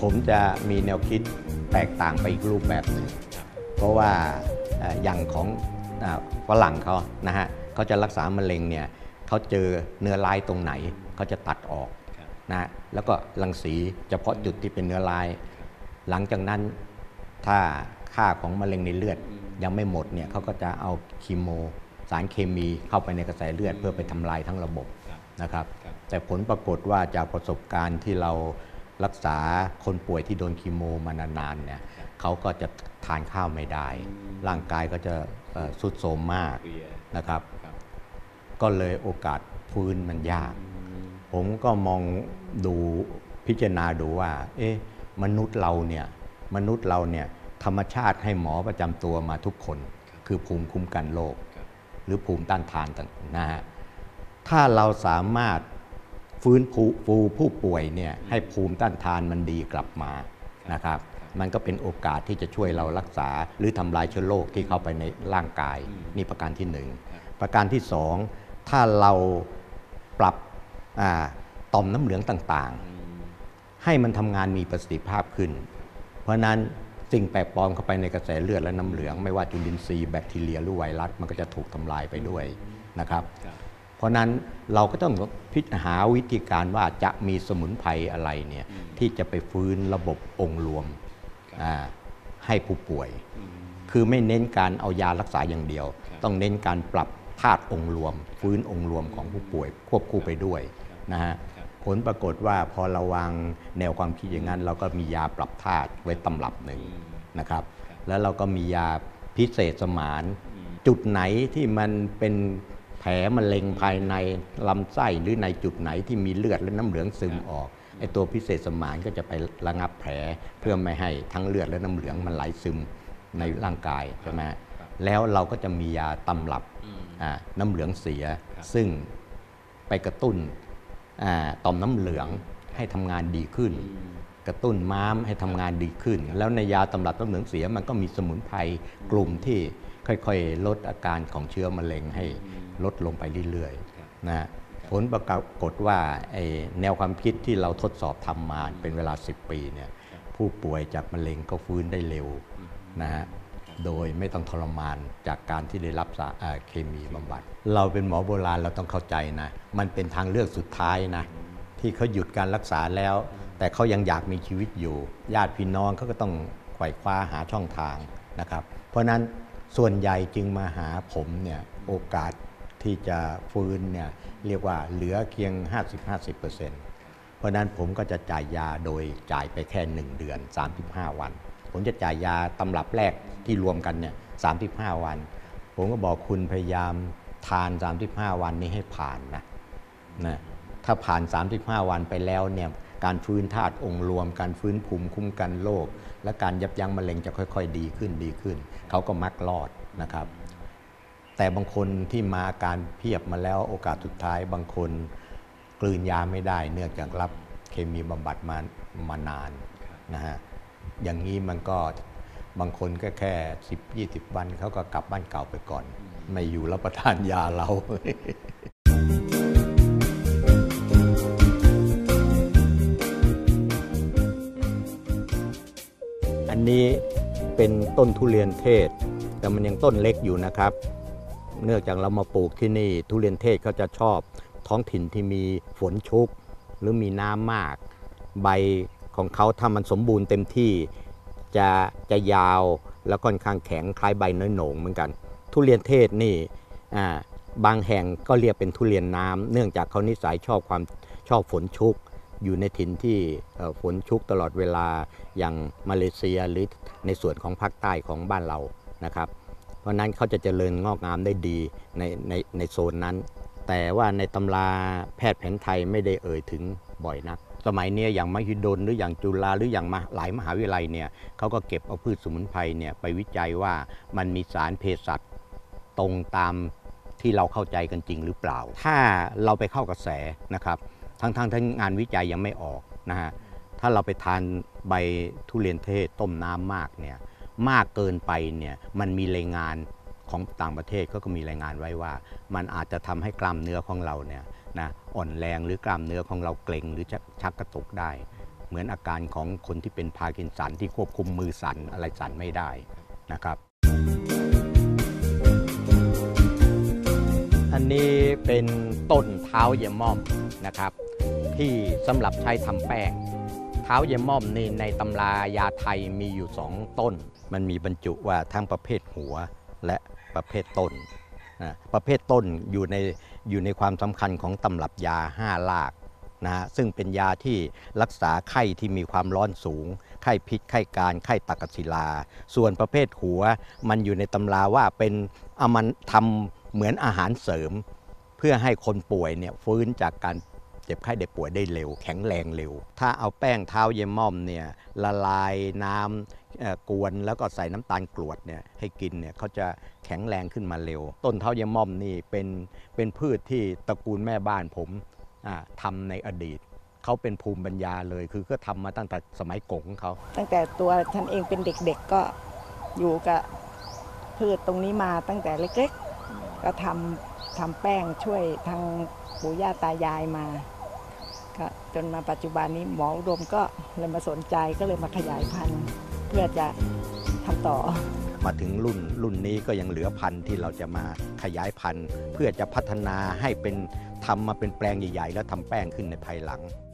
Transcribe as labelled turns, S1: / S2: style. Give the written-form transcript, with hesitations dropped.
S1: ผมจะมีแนวคิดแตกต่างไปอีกรูปแบบหนึ่งเพราะว่าอย่างของฝรั่งเขานะฮะเขาจะรักษามะเร็งเนี่ยเขาเจอเนื้อร้ายตรงไหนเขาจะตัดออกนะแล้วก็รังสีเฉพาะจุดที่เป็นเนื้อร้ายหลังจากนั้นถ้าค่าของมะเร็งในเลือดยังไม่หมดเนี่ยเขาก็จะเอาคีโมสารเคมีเข้าไปในกระแสเลือดเพื่อไปทำลายทั้งระบบนะครับแต่ผลปรากฏว่าจากประสบการณ์ที่เรารักษาคนป่วยที่โดนคีโมมานานๆเนี่ยเขาก็จะทานข้าวไม่ได้ร่างกายก็จะทรุดโทรมมากนะครับก็เลยโอกาสฟื้นมันยากผมก็มองดูพิจารณาดูว่ามนุษย์เราเนี่ยธรรมชาติให้หมอประจำตัวมาทุกคนคือภูมิคุ้มกันโรคหรือภูมิต้านทานต่างนะฮะถ้าเราสามารถฟื้นฟูผู้ป่วยเนี่ยให้ภูมิต้านทานมันดีกลับมานะครับมันก็เป็นโอกาสที่จะช่วยเรารักษาหรือทำลายเชื้อโรคที่เข้าไปในร่างกายนี่ประการที่หนึ่งประการที่สองถ้าเราปรับต่อมน้ำเหลืองต่างๆให้มันทำงานมีประสิทธิภาพขึ้นเพราะนั้นสิ่งแปลกปลอมเข้าไปในกระแสเลือดและน้ำเหลืองไม่ว่าจุลินทรีย์แบคทีเรียหรือไวรัสมันก็จะถูกทำลายไปด้วยนะครับเพราะนั้นเราก็ต้องพิจารณาวิธีการว่าจะมีสมุนไพรอะไรเนี่ยที่จะไปฟื้นระบบองค์รวมให้ผู้ป่วยคือไม่เน้นการเอายารักษาอย่างเดียวต้องเน้นการปรับธาตุองค์รวมฟื้นองค์รวมของผู้ป่วยควบคู่ไปด้วยนะฮะผลปรากฏว่าพอเราวางแนวความคิดอย่างนั้นเราก็มียาปรับธาตุไว้ตำรับหนึ่งนะครับแล้วเราก็มียาพิเศษสมานจุดไหนที่มันเป็นแผลมะเร็งภายในลำไส้หรือในจุดไหนที่มีเลือดและน้ำเหลืองซึมออกไอ้ตัวพิเศษสมานก็จะไประงับแผลเพื่อไม่ให้ทั้งเลือดและน้ำเหลืองมันไหลซึมในร่างกายใช่ไหมแล้วเราก็จะมียาตำรับน้ำเหลืองเสียซึ่งไปกระตุ้นต่อมน้ำเหลืองให้ทำงานดีขึ้นกระตุ้นม้ามให้ทำงานดีขึ้นแล้วในยาตำรับน้ำเหลืองเสียมันก็มีสมุนไพรกลุ่มที่ค่อยๆลดอาการของเชื้อมะเร็งให้ลดลงไปเรื่อยๆนะผลปรากฏว่าแนวความคิดที่เราทดสอบทำมาเป็นเวลา10 ปีเนี่ยผู้ป่วยจากมะเร็งก็ฟื้นได้เร็วนะฮะโดยไม่ต้องทรมานจากการที่ได้รับเคมีบำบัดเราเป็นหมอโบราณเราต้องเข้าใจนะมันเป็นทางเลือกสุดท้ายนะที่เขาหยุดการรักษาแล้วแต่เขายังอยากมีชีวิตอยู่ญาติพี่น้องเขาก็ต้องไขว่คว้าหาช่องทางนะครับเพราะนั้นส่วนใหญ่จึงมาหาผมเนี่ยโอกาสที่จะฟื้นเนี่ยเรียกว่าเหลือเพียง 50% เพราะนั้นผมก็จะจ่ายยาโดยจ่ายไปแค่1 เดือน35 วันผมจะจ่ายยาตำรับแรกที่รวมกันเนี่ย35 วันผมก็บอกคุณพยายามทาน35 วันนี้ให้ผ่านนะถ้าผ่าน35 วันไปแล้วเนี่ยการฟื้นธาตุองค์รวมการฟื้นภูมิคุ้มกันโรคและการยับยั้งมะเร็งจะค่อยๆดีขึ้นเขาก็มักรอดนะครับแต่บางคนที่มาอาการเพียบมาแล้วโอกาสสุดท้ายบางคนกลืนยาไม่ได้เนื่องจากรับเคมีบำบัดมานานนะฮะอย่างนี้มันก็บางคนก็แค่ 10-20 วันเขาก็กลับบ้านเก่าไปก่อนไม่อยู่รับประทานยาเรา อันนี้เป็นต้นทุเรียนเทศแต่มันยังต้นเล็กอยู่นะครับเนื่องจากเรามาปลูกที่นี่ทุเรียนเทศเขาจะชอบท้องถิ่นที่มีฝนชุกหรือมีน้ำมากใบของเขาถ้ามันสมบูรณ์เต็มที่จะยาวแล้วค่อนข้างแข็งคล้ายใบน้อยโหน่งเหมือนกันทุเรียนเทศนี่บางแห่งก็เรียกเป็นทุเรียนน้ำเนื่องจากเขานิสัยชอบฝนชุกอยู่ในถิ่นที่ฝนชุกตลอดเวลาอย่างมาเลเซียหรือในส่วนของภาคใต้ของบ้านเรานะครับเพราะนั้นเขาจะเจริญงอกงามได้ดีในโซนนั้นแต่ว่าในตำราแพทย์แผนไทยไม่ได้เอ่ยถึงบ่อยนักสมัยนี้อย่างมหิดลหรืออย่างจุฬาหรืออย่างหลายมหาวิทยาลัยเนี่ยเขาก็เก็บเอาพืชสมุนไพรเนี่ยไปวิจัยว่ามันมีสารเภสัชตรงตามที่เราเข้าใจกันจริงหรือเปล่าถ้าเราไปเข้ากระแสนะครับทั้งงานวิจัยยังไม่ออกนะฮะถ้าเราไปทานใบทุเรียนเทศต้มน้ำมากเนี่ยมากเกินไปเนี่ยมันมีรายงานของต่างประเทศก็มีรายงานไว้ว่ามันอาจจะทำให้กล้ามเนื้อของเราเนี่ยนะอ่อนแรงหรือกล้ามเนื้อของเราเกร็งหรือชักกระตุกได้เหมือนอาการของคนที่เป็นพาร์กินสันที่ควบคุมมือสั่นอะไรสั่นไม่ได้นะครับอันนี้เป็นต้นเท้าเยมม่อมนะครับที่สำหรับใช้ทำแป้งเท้าเยมม่อมนี่ในตำรายาไทยมีอยู่2ต้นมันมีบรรจุว่าทั้งประเภทหัวและประเภทต้นประเภทต้นอยู่ในความสำคัญของตำรับยา5 รากนะซึ่งเป็นยาที่รักษาไข้ที่มีความร้อนสูงไข้พิษไข้การไข้ตักศิลาส่วนประเภทหัวมันอยู่ในตำราว่าเป็นเอามันทำเหมือนอาหารเสริมเพื่อให้คนป่วยเนี่ยฟื้นจากการเจ็บไข้ได้ป่วยได้เร็วแข็งแรงเร็วถ้าเอาแป้งเท้าเยมม่อมเนี่ยละลายน้ำกวนแล้วก็ใส่น้ำตาลกรวดเนี่ยให้กินเนี่ยเขาจะแข็งแรงขึ้นมาเร็วต้นเท้าเยมม่อมนี่เป็นพืชที่ตระกูลแม่บ้านผมทำในอดีตเขาเป็นภูมิปัญญาเลยคือก็ทำมาตั้งแต่สมัยกงเขา
S2: ตั้งแต่ตัวฉันเองเป็นเด็กๆก็อยู่กับพืชตรงนี้มาตั้งแต่เล็กๆก็ทำแป้งช่วยทางปู่ย่าตายายมาก็จนมาปัจจุบันนี้หมออุดมก็เลยมาสนใจก็เลยมาขยายพันธุ์เพื่อจะทำต่อ
S1: มาถึงรุ่นนี้ก็ยังเหลือพันธุ์ที่เราจะมาขยายพันธุ์เพื่อจะพัฒนาให้เป็นทำมาเป็นแปลงใหญ่ๆแล้วทำแป้งขึ้นในภายหลัง